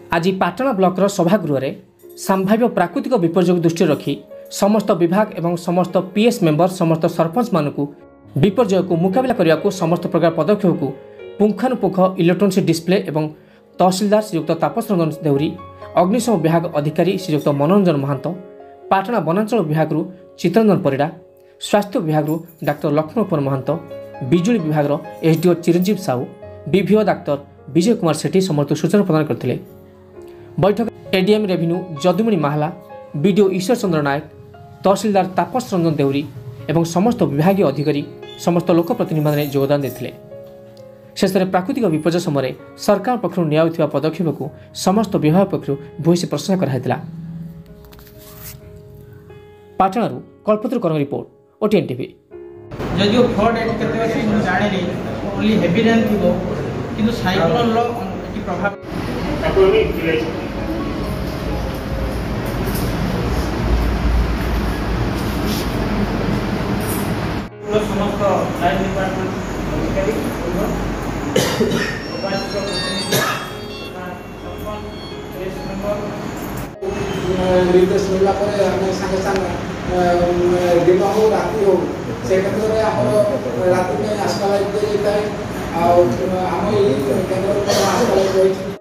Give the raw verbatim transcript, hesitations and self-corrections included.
आज पाटणा ब्लॉकर सभागृह में संभाव्य प्राकृतिक विपर्य दृष्टि रखी समस्त विभाग एवं समस्त पीएस मेंबर समस्त सरपंच मानू विपर्य को मुकाबला करने को समस्त प्रकार पदक्षेप को पुंखानुपुंख इलेक्ट्रोनिक्स डिस्प्ले एवं तहसिलदार श्रीयुक्त तापस रंजन देउरी अग्निशम विभाग अधिकारी श्रीयुक्त मनोरंजन महांत पाटणा वनांचल विभाग चित्ररंजन परिड़ा स्वास्थ्य विभाग डाक्तर लक्ष्मणपुर महांत बिजुली विभाग एसडीओ चिरंजीव साहू विभिओ डाक्तर विजय कुमार सेठी समस्त सूचना प्रदान करते। बैठक ADM revenue Jadumani Mahala BDO Ishwar Chandra Nayak तहसिलदार तापस रंजन देउरी एवं समस्त विभागीय अधिकारी समस्त लोकप्रतिनिधि मैंने योगदान देते। शेष में प्राकृतिक विपर्य समय सरकार पक्षर निया पदक्षेप को समस्त विभाग पक्ष भूयसी प्रशंसा कराइला। पाटणारू Kalpataru Karang report OTN TV. जदिओ फ्लड केते अछि हम जाने नै ओनली हेवी रेन थिबो किंतु साइक्लोन लो की प्रभाव समस्त लाइन डिपार्टमेंट अधिकारी निर्देश मिलला पर आम सागे सागे दिन हो राति हो से क्षेत्र में आप राति में आसपास आम केन्द्र आसपास